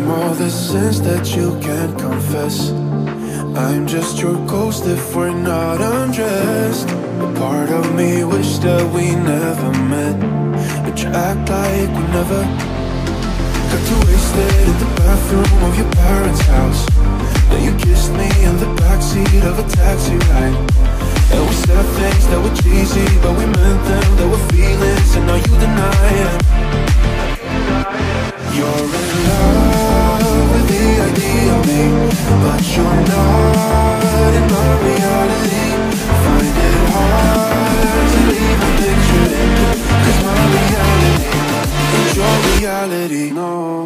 all the sins that you can't confess. I'm just your ghost if we're not undressed. A part of me wish that we never met, but you act like we never. Got too wasted in the bathroom of your parents' house. Then you kissed me in the backseat of a taxi ride. And we said things that were cheesy, but we meant them. There were feelings, and now you deny it. You're in love with the idea of me, but you're not in my reality. Find it hard to leave a picture in, 'cause my reality ain't your reality, no.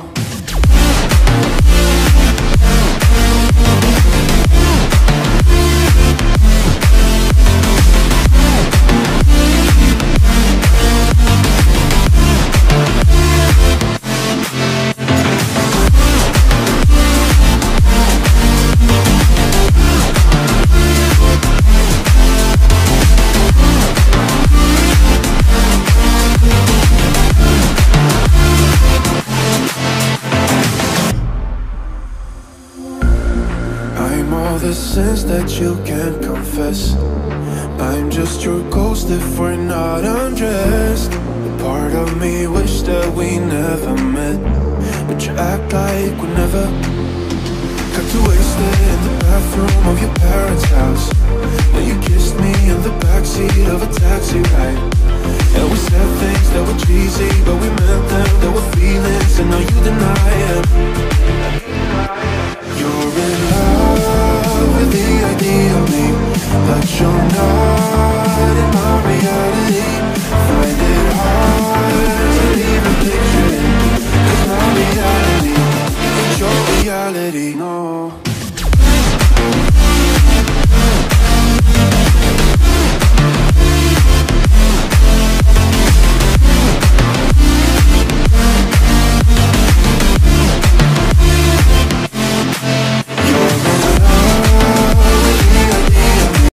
The sins that you can't confess. I'm just your ghost if we're not undressed. A part of me wish that we never met, but you act like we never. Got too wasted in the bathroom of your parents' house. Then you kissed me in the backseat of a taxi ride. And we said things that were cheesy, but we meant them. There were feelings, and now you deny